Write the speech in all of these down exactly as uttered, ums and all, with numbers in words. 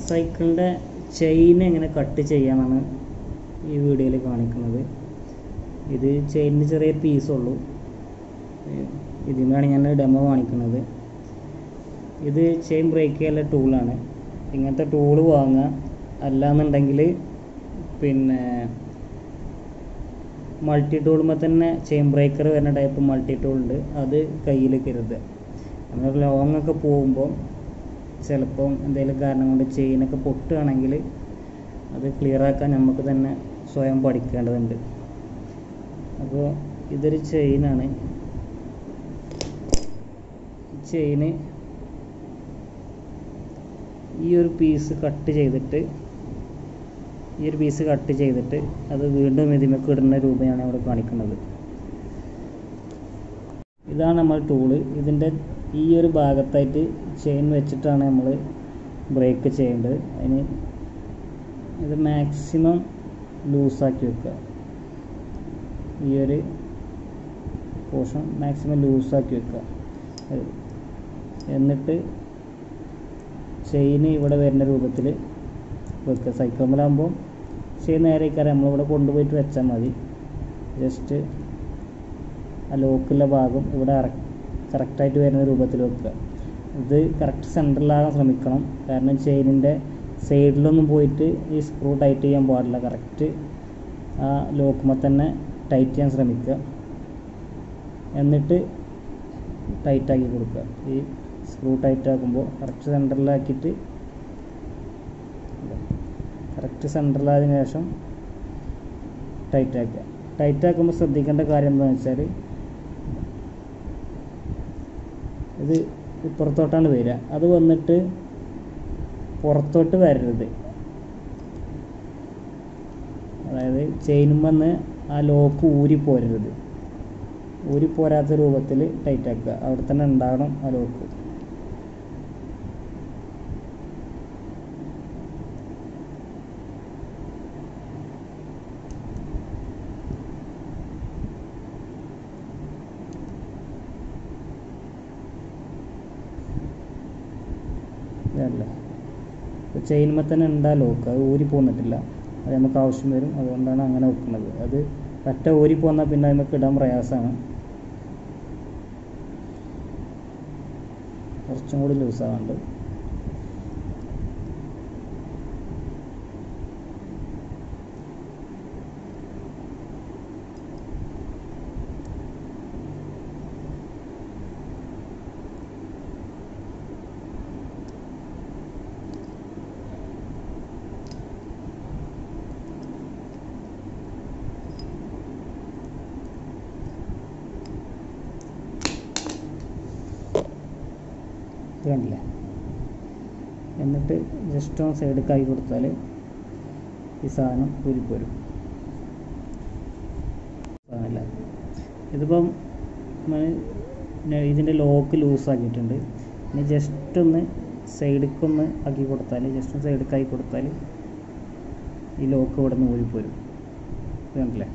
സൈക്കിളിൻ്റെ ചെയിൻ എങ്ങനെ കട്ട് ചെയ്യാനാണ് ഈ വീഡിയോയിൽ കാണിക്കുന്നത്. ഇത് ചെയിനിന് ചെറിയ പീസുള്ളൂ. ഇതിനാണ് ഞാൻ ഡെമോ കാണിക്കുന്നത്. ഇത് ചെയിൻ ബ്രേക്ക് ചെയ്യാനുള്ള ടൂളാണ്. ഇങ്ങനത്തെ ടൂള് വാങ്ങുക. അല്ലാന്നുണ്ടെങ്കിൽ പിന്നെ മൾട്ടി ടൂളുമ്പോൾ തന്നെ ചെയിൻ ബ്രേക്കർ വരുന്ന ടൈപ്പ് മൾട്ടി ടൂളുണ്ട്. അത് കയ്യിൽ കരുതുക. നമ്മൾ ലോങ്ങൊക്കെ പോകുമ്പോൾ ചിലപ്പം എന്തെങ്കിലും കാരണം കൊണ്ട് ചെയിനൊക്കെ പൊട്ടുകയാണെങ്കിൽ അത് ക്ലിയറാക്കാൻ നമുക്ക് തന്നെ സ്വയം പഠിക്കേണ്ടതുണ്ട്. അപ്പോൾ ഇതൊരു ചെയിനാണ്. ചെയിന് ഈ ഒരു പീസ് കട്ട് ചെയ്തിട്ട് ഈ ഒരു പീസ് കട്ട് ചെയ്തിട്ട് അത് വീണ്ടും ഇതിലേക്ക് ഇടുന്ന രൂപയാണ് ഇവിടെ കാണിക്കുന്നത്. ഇതാണ് നമ്മൾ ടൂള്. ഇതിൻ്റെ ഈ ഒരു ഭാഗത്തായിട്ട് ചെയിൻ വെച്ചിട്ടാണ് നമ്മൾ ബ്രേക്ക് ചെയ്യേണ്ടത്. അതിന് ഇത് മാക്സിമം ലൂസാക്കി വെക്കുക. ഈ ഒരു പോർഷൻ മാക്സിമം ലൂസാക്കി വെക്കുക. എന്നിട്ട് ചെയിൻ ഇവിടെ വരുന്ന രൂപത്തിൽ വെക്കുക. സൈക്കിളിലാകുമ്പോൾ ചെയിൻ നേരെക്കാരം നമ്മളിവിടെ കൊണ്ടുപോയിട്ട് വെച്ചാൽ മതി. ജസ്റ്റ് ആ ലോക്കുള്ള ഭാഗം ഇവിടെ കറക്റ്റായിട്ട് വരുന്ന രൂപത്തിൽ വെക്കുക. ഇത് കറക്റ്റ് സെൻറ്ററിലാകാൻ ശ്രമിക്കണം. കാരണം ചെയിനിൻ്റെ സൈഡിലൊന്നും പോയിട്ട് ഈ സ്ക്രൂ ടൈറ്റ് ചെയ്യാൻ പാടില്ല. കറക്റ്റ് ആ ലോക്കുമ്പോൾ തന്നെ ടൈറ്റ് ചെയ്യാൻ ശ്രമിക്കുക. എന്നിട്ട് ടൈറ്റാക്കി കൊടുക്കുക. ഈ സ്ക്രൂ ടൈറ്റ് ആക്കുമ്പോൾ കറക്റ്റ് സെൻറ്ററിലാക്കിയിട്ട് കറക്റ്റ് സെൻറ്ററിലായതിനു ശേഷം ടൈറ്റാക്കുക. ടൈറ്റാക്കുമ്പോൾ ശ്രദ്ധിക്കേണ്ട കാര്യം എന്താണെന്ന് വെച്ചാൽ ഇത് പുറത്തോട്ടാണ് വരിക. അത് വന്നിട്ട് പുറത്തോട്ട് വരരുത്. അതായത് ചെയിനുമെന്ന് ആ ലോക്ക് ഊരിപ്പോരരുത്. ഊരിപ്പോരാത്ത രൂപത്തിൽ ടൈറ്റാക്കുക. അവിടെ തന്നെ ഉണ്ടാകണം ആ ലോക്ക്. ഇതല്ലേ ചെയിനുമ്പോൾ തന്നെ ഉണ്ടാ ലോക്ക്. അത് ഊരി പോന്നിട്ടില്ല. അത് നമുക്ക് ആവശ്യം വരും. അതുകൊണ്ടാണ് അങ്ങനെ വെക്കുന്നത്. അത് ഒറ്റ ഊരി പോന്നാൽ പിന്നെ നമുക്ക് ഇടാൻ പ്രയാസമാണ്. കുറച്ചും കൂടി ലൂസാവാണ്ട്. കണ്ടില്ലേ? എന്നിട്ട് ജസ്റ്റ് ഒന്ന് സൈഡ് കൈ കൊടുത്താൽ ഈ സാധനം ഊരിപ്പോരും. സാധനമല്ല ഇതിപ്പം ഇതിൻ്റെ ലോക്ക് ലൂസാക്കിയിട്ടുണ്ട്. ഇനി ജസ്റ്റ് ഒന്ന് സൈഡിക്കൊന്ന് ആക്കി കൊടുത്താൽ ജസ്റ്റ് ഒന്ന് സൈഡ് കൈ കൊടുത്താൽ ഈ ലോക്ക് ഇവിടെ നിന്ന് ഊരിപ്പോരും. കണ്ടില്ലേ?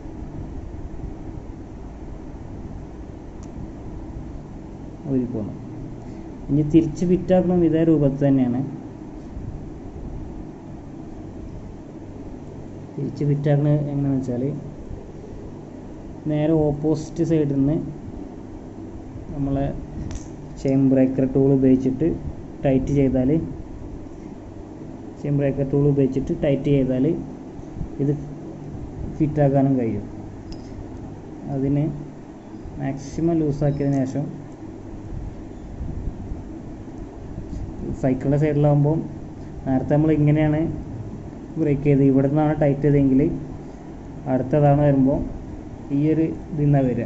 ഊരിപ്പോന്നു. ഇനി തിരിച്ച് ഫിറ്റാക്കണം ഇതേ രൂപത്തിൽ തന്നെയാണ്. തിരിച്ച് ഫിറ്റാക്കണത് എങ്ങനെയാണെന്ന് വെച്ചാൽ നേരെ ഓപ്പോസിറ്റ് സൈഡിൽ നിന്ന് നമ്മളെ ചെയിൻ ബ്രേക്കർ ടൂൾ ഉപയോഗിച്ചിട്ട് ടൈറ്റ് ചെയ്താൽ ചെയിൻ ബ്രേക്കർ ടൂൾ ഉപയോഗിച്ചിട്ട് ടൈറ്റ് ചെയ്താൽ ഇത് ഫിറ്റാക്കാനും കഴിയും. അതിന് മാക്സിമം ലൂസാക്കിയതിന് ശേഷം സൈക്കിളിൻ്റെ സൈഡിലാകുമ്പോൾ നേരത്തെ നമ്മൾ ഇങ്ങനെയാണ് ബ്രേക്ക് ചെയ്ത് ഇവിടെ നിന്നാണ് ടൈറ്റ് ചെയ്തെങ്കിൽ അടുത്തതാണ് വരുമ്പോൾ ഈ ഒരു ഇതിൽ നിന്നാണ് വരിക.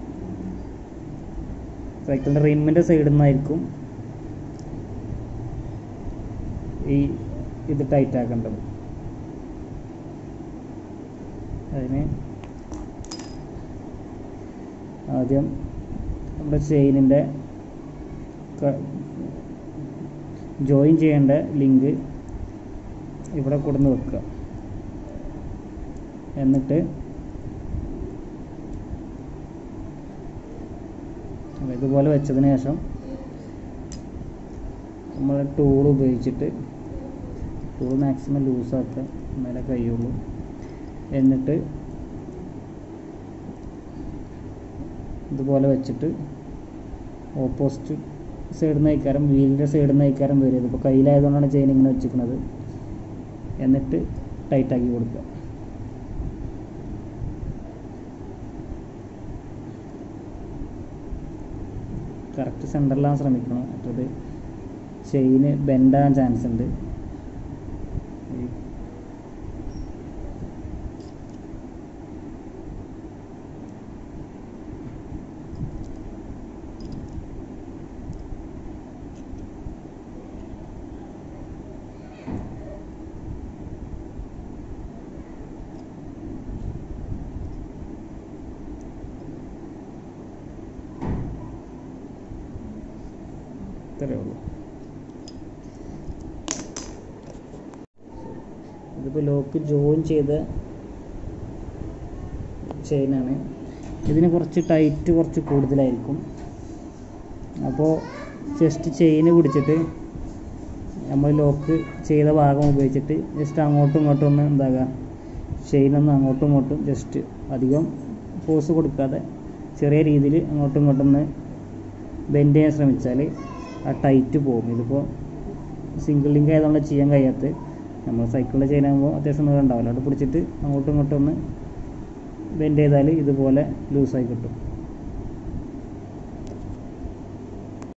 സൈക്കിളിൻ്റെ റിമ്മിൻ്റെ സൈഡിൽ നിന്നായിരിക്കും ഈ ഇത് ടൈറ്റ് ആക്കേണ്ടത്. അതിന് ആദ്യം നമ്മുടെ ചെയിനിൻ്റെ ജോയിൻ ചെയ്യേണ്ട ലിങ്ക് ഇവിടെ കൊടുന്ന് വെക്കുക. എന്നിട്ട് ഇതുപോലെ വെച്ചതിന് ശേഷം നമ്മൾ ടൂൾ ഉപയോഗിച്ചിട്ട് സ്ക്രൂ മാക്സിമം ലൂസാക്കുക, എന്നാലേ കഴിയുള്ളൂ. എന്നിട്ട് ഇതുപോലെ വെച്ചിട്ട് ഓപ്പോസിറ്റ് സൈഡിൽ നിന്ന് അയക്കാരം വീലിൻ്റെ സൈഡിൽ നിന്ന് അയക്കാരം വരും. ഇതിപ്പോൾ കയ്യിലായതുകൊണ്ടാണ് ചെയിൻ ഇങ്ങനെ വെച്ചിരിക്കുന്നത്. എന്നിട്ട് ടൈറ്റാക്കി കൊടുക്കുക. കറക്റ്റ് സെൻറ്ററിലാകാൻ ശ്രമിക്കണം, മറ്റത് ചെയിന് ബെൻഡാകാൻ ചാൻസ് ഉണ്ട്. ഇത്രയേ ഉള്ളൂ. ഇതിപ്പോൾ ലോക്ക് ജോയിൻ ചെയ്ത ചെയിനാണ്. ഇതിന് കുറച്ച് ടൈറ്റ് കുറച്ച് കൂടുതലായിരിക്കും. അപ്പോൾ ജസ്റ്റ് ചെയിന് പിടിച്ചിട്ട് നമ്മൾ ലോക്ക് ചെയ്ത ഭാഗം ഉപയോഗിച്ചിട്ട് ജസ്റ്റ് അങ്ങോട്ടും ഇങ്ങോട്ടും ഒന്ന് എന്താക്കുക, ചെയിനൊന്ന് അങ്ങോട്ടും ഇങ്ങോട്ടും ജസ്റ്റ് അധികം ഫോഴ്സ് കൊടുക്കാതെ ചെറിയ രീതിയിൽ അങ്ങോട്ടും ഇങ്ങോട്ടും ഒന്ന് ബെൻഡ് ചെയ്യാൻ ശ്രമിച്ചാൽ ആ ടൈറ്റ് പോകും. ഇതിപ്പോൾ സിംഗിൾ ലിങ്ക് ആയതുകൊണ്ട് ചെയ്യാൻ കഴിയാത്ത, നമ്മൾ സൈക്കിളിൽ ചെയ്യാനാകുമ്പോൾ അത്യാവശ്യം നീളം ഉണ്ടാവില്ല. അവിടെ പിടിച്ചിട്ട് അങ്ങോട്ടും ഇങ്ങോട്ടും ഒന്ന് ബെൻഡ് ചെയ്താൽ ഇതുപോലെ ലൂസായി കിട്ടും.